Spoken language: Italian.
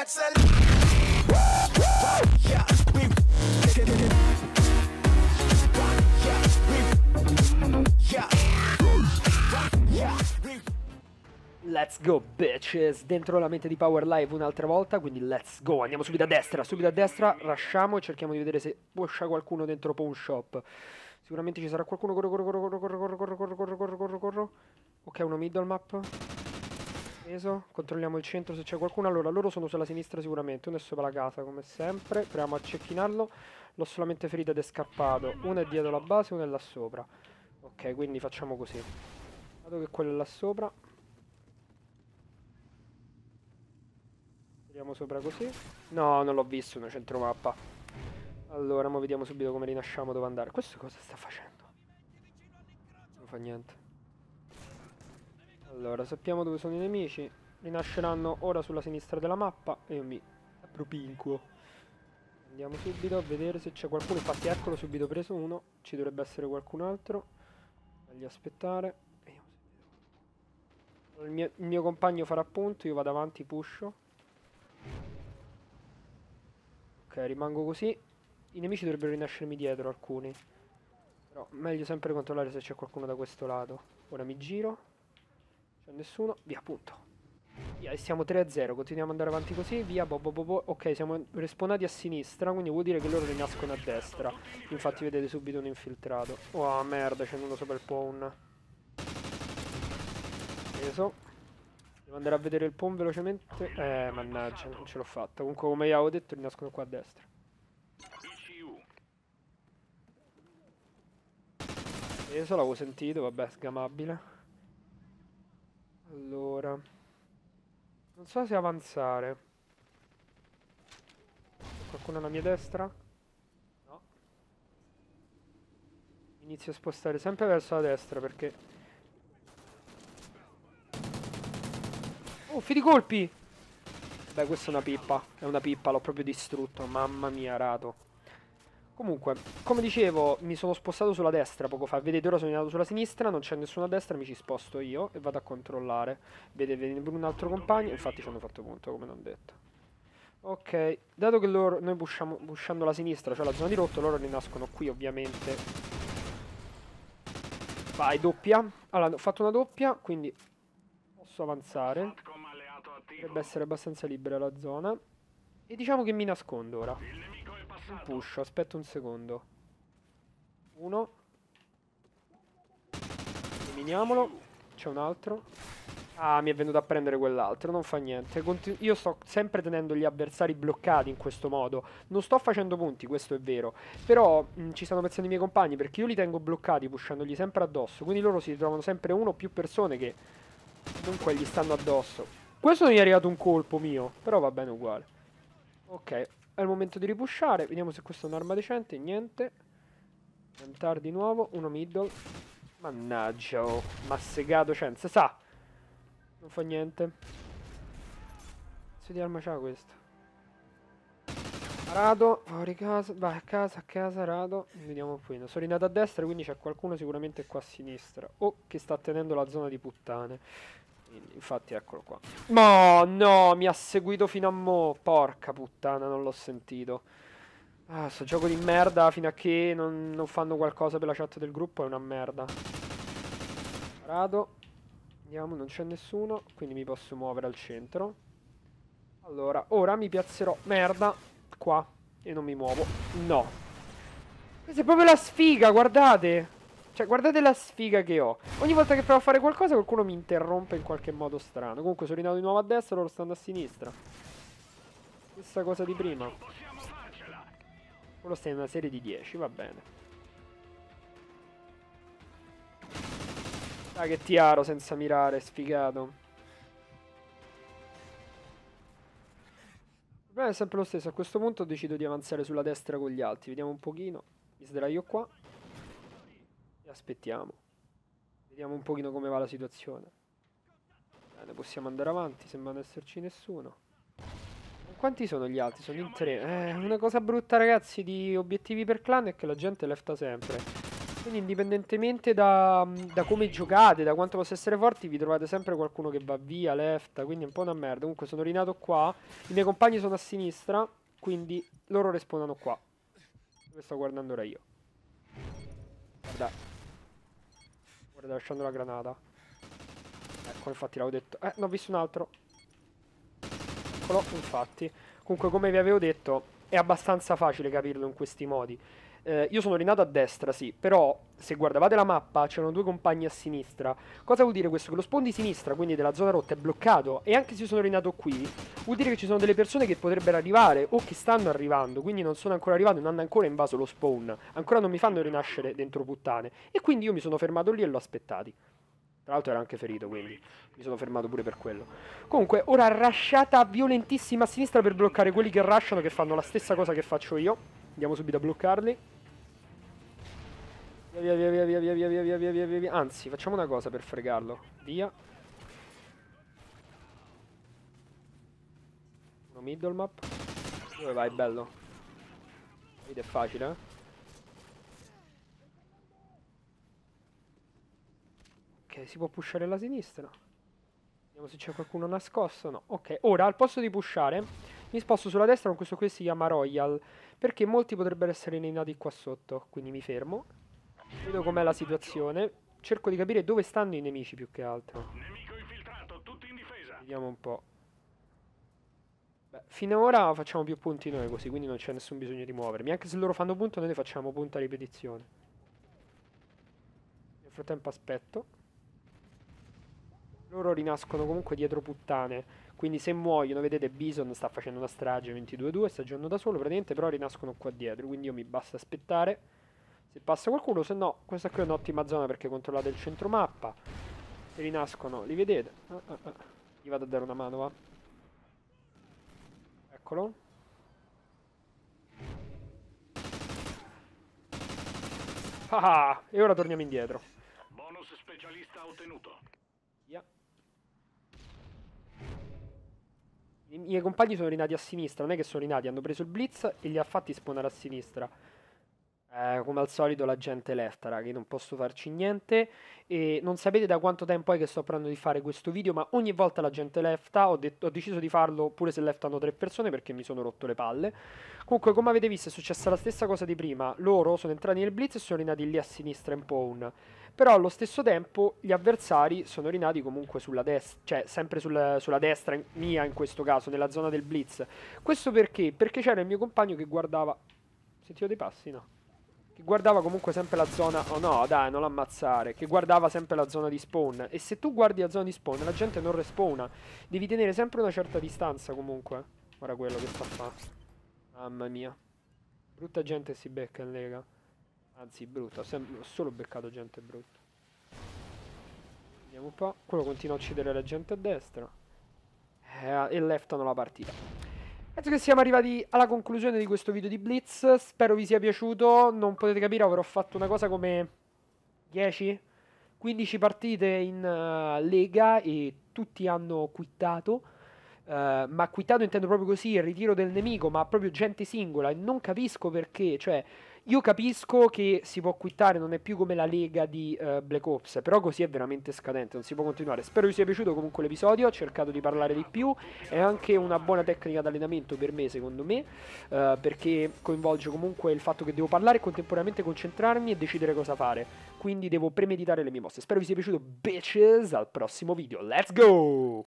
Let's go bitches, dentro la mente di Power Live un'altra volta, quindi let's go, andiamo subito a destra, rushiamo e cerchiamo di vedere se pusha qualcuno dentro Pawn Shop. Sicuramente ci sarà qualcuno, corro. Ok, uno middle map. Preso, controlliamo il centro se c'è qualcuno, allora loro sono sulla sinistra sicuramente, uno è sopra la casa come sempre, proviamo a cecchinarlo, l'ho solamente ferito ed è scappato, uno è dietro la base, uno è là sopra. Ok, quindi facciamo così, dato che quello è là sopra. Vediamo sopra così. No, non l'ho visto una centromappa. Allora, mo vediamo subito come rinasciamo dove andare. Questo cosa sta facendo? Non fa niente. Allora, sappiamo dove sono i nemici. Rinasceranno ora sulla sinistra della mappa e io mi appropinquo. Andiamo subito a vedere se c'è qualcuno. Infatti eccolo, subito preso uno. Ci dovrebbe essere qualcun altro. Meglio aspettare. Il mio compagno farà punto, io vado avanti, pusho. Ok, rimango così. I nemici dovrebbero rinascermi dietro alcuni. Però meglio sempre controllare se c'è qualcuno da questo lato. Ora mi giro. C'è nessuno. Via, punto. Via, e siamo 3-0. Continuiamo ad andare avanti così. Via, ok, siamo respawnati a sinistra. Quindi vuol dire che loro rinascono a destra. Infatti vedete subito un infiltrato. Oh, merda, c'è uno sopra il pawn. Preso. Devo andare a vedere il pawn velocemente. Mannaggia, non ce l'ho fatta. Comunque, come avevo detto, rinascono qua a destra. Preso, l'avevo sentito, vabbè, sgamabile. Allora, non so se avanzare. C'è qualcuno alla mia destra? No. Inizio a spostare sempre verso la destra perché... Oh, di colpi! Beh, questa è una pippa, l'ho proprio distrutto, mamma mia, rato. Comunque, come dicevo, mi sono spostato sulla destra poco fa. Vedete, ora sono andato sulla sinistra, non c'è nessuno a destra, mi ci sposto io e vado a controllare. Vedete, viene pure un altro compagno, infatti ci hanno fatto punto, come non detto. Ok, dato che noi pushando la sinistra, cioè la zona di rotto, loro rinascono qui ovviamente. Vai, doppia. Allora, ho fatto una doppia, quindi posso avanzare. Dovrebbe essere abbastanza libera la zona. E diciamo che mi nascondo ora. Un push, aspetta un secondo. Uno. Eliminiamolo. C'è un altro. Ah, mi è venuto a prendere quell'altro, non fa niente. Io sto sempre tenendo gli avversari bloccati in questo modo. Non sto facendo punti, questo è vero. Però ci stanno pensando i miei compagni perché io li tengo bloccati pushandogli sempre addosso. Quindi loro si ritrovano sempre uno o più persone che comunque gli stanno addosso. Questo non gli è arrivato un colpo mio, però va bene uguale. Ok, è il momento di ripushare. Vediamo se questa è un'arma decente. Niente. Entar di nuovo. Uno middle. Mannaggia, oh. M'ha segato senza. Sa. Non fa niente. Che di arma c'ha questo? Rado, fuori casa. Vai a casa, Rado. Vediamo qui. Sono rinato a destra, quindi c'è qualcuno sicuramente qua a sinistra. O che sta tenendo la zona di puttane. Infatti eccolo qua. No, mi ha seguito fino a mo'. Porca puttana, non l'ho sentito. Ah, sto gioco di merda fino a che non fanno qualcosa per la chat del gruppo è una merda. Rado. Andiamo, non c'è nessuno, quindi mi posso muovere al centro. Allora, ora mi piazzerò, merda, qua, e non mi muovo. No. Questa è proprio la sfiga, guardate. Cioè, guardate la sfiga che ho. Ogni volta che provo a fare qualcosa qualcuno mi interrompe in qualche modo strano. Comunque sono rinato di nuovo a destra, loro stanno a sinistra. Stessa cosa di prima. Quello sta in una serie di 10, va bene. Ah, che tiaro senza mirare, sfigato. Il problema è sempre lo stesso, a questo punto decido di avanzare sulla destra con gli altri. Vediamo un pochino. Mi sdraio qua. E aspettiamo. Vediamo un pochino come va la situazione. Bene, possiamo andare avanti, sembra non esserci nessuno. Quanti sono gli altri? Sono in 3. Una cosa brutta, ragazzi, di obiettivi per clan è che la gente lefta sempre. Quindi indipendentemente da come giocate, da quanto possa essere forti, vi trovate sempre qualcuno che va via, left, quindi è un po' una merda. Comunque sono rinato qua, i miei compagni sono a sinistra, quindi loro respawnano qua. Dove sto guardando ora io. Guarda, guarda lasciando la granata. Ecco, infatti l'avevo detto. Ne ho visto un altro. Eccolo, infatti. Comunque, come vi avevo detto, è abbastanza facile capirlo in questi modi. Io sono rinato a destra, sì, però se guardavate la mappa c'erano due compagni a sinistra. Cosa vuol dire questo? Che lo spawn di sinistra, quindi della zona rotta, è bloccato. E anche se io sono rinato qui, vuol dire che ci sono delle persone che potrebbero arrivare o che stanno arrivando, quindi non sono ancora arrivati, non hanno ancora invaso lo spawn. Ancora non mi fanno rinascere dentro puttane. E quindi io mi sono fermato lì e l'ho aspettati. Tra l'altro era anche ferito, quindi mi sono fermato pure per quello. Comunque, ora rasciata violentissima a sinistra per bloccare quelli che rushano, che fanno la stessa cosa che faccio io. Andiamo subito a bloccarli. Via, via, via, via, via, via, via, via, via, via, via, via. Anzi, facciamo una cosa per fregarlo. Via. Uno middle map. Dove vai, bello? Vedi, è facile, eh? Ok, si può pushare alla sinistra. Vediamo se c'è qualcuno nascosto. No, ok. Ora, al posto di pushare, mi sposto sulla destra con questo qui si chiama Royal. Perché molti potrebbero essere innati qua sotto. Quindi mi fermo. Vedo com'è la situazione. Cerco di capire dove stanno i nemici più che altro. Nemico infiltrato, tutti in difesa. Vediamo un po'. Beh, fino ad ora facciamo più punti noi così, quindi non c'è nessun bisogno di muovermi. Anche se loro fanno punto, noi ne facciamo punto a ripetizione. Nel frattempo aspetto. Loro rinascono comunque dietro puttane. Quindi se muoiono, vedete, Bison sta facendo una strage 22-2, sta giocando da solo praticamente, però rinascono qua dietro. Quindi io mi basta aspettare. Se passa qualcuno, se no, questa qui è un'ottima zona perché controllate il centro mappa. Se rinascono, li vedete. Gli vado a dare una mano, va. Eccolo. Ah, e ora torniamo indietro. Bonus specialista ottenuto. Via. I miei compagni sono rinati a sinistra, non è che sono rinati, hanno preso il blitz e li ha fatti spawnare a sinistra. Come al solito la gente left, raga, io non posso farci niente e non sapete da quanto tempo è che sto provando di fare questo video, ma ogni volta la gente lefta, ho deciso di farlo pure se leftano 3 persone perché mi sono rotto le palle. Comunque, come avete visto, è successa la stessa cosa di prima, loro sono entrati nel blitz e sono rinati lì a sinistra in pawn. Però allo stesso tempo gli avversari sono rinati comunque sulla destra, cioè sempre sulla destra mia in questo caso, nella zona del blitz. Questo perché? Perché c'era il mio compagno che guardava... Sentivo dei passi? No. Che guardava comunque sempre la zona... Oh no, dai, non l'ammazzare. Che guardava sempre la zona di spawn. E se tu guardi la zona di spawn, la gente non respawna. Devi tenere sempre una certa distanza comunque. Guarda quello che sta a fare. Mamma mia. Brutta gente si becca in lega. Anzi, brutta. Ho solo beccato gente brutta. Vediamo un po'. Quello continua a uccidere la gente a destra. E leftano la partita. Penso che siamo arrivati alla conclusione di questo video di Blitz. Spero vi sia piaciuto. Non potete capire, avrò fatto una cosa come 10-15 partite in Lega e tutti hanno quittato. Ma quittato intendo proprio così, il ritiro del nemico, ma proprio gente singola. E non capisco perché. Cioè, io capisco che si può quittare, non è più come la Lega di Black Ops, però così è veramente scadente, non si può continuare. Spero vi sia piaciuto comunque l'episodio, ho cercato di parlare di più, è anche una buona tecnica d'allenamento per me, secondo me, perché coinvolge comunque il fatto che devo parlare e contemporaneamente concentrarmi e decidere cosa fare. Quindi devo premeditare le mie mosse. Spero vi sia piaciuto, bitches, al prossimo video, let's go!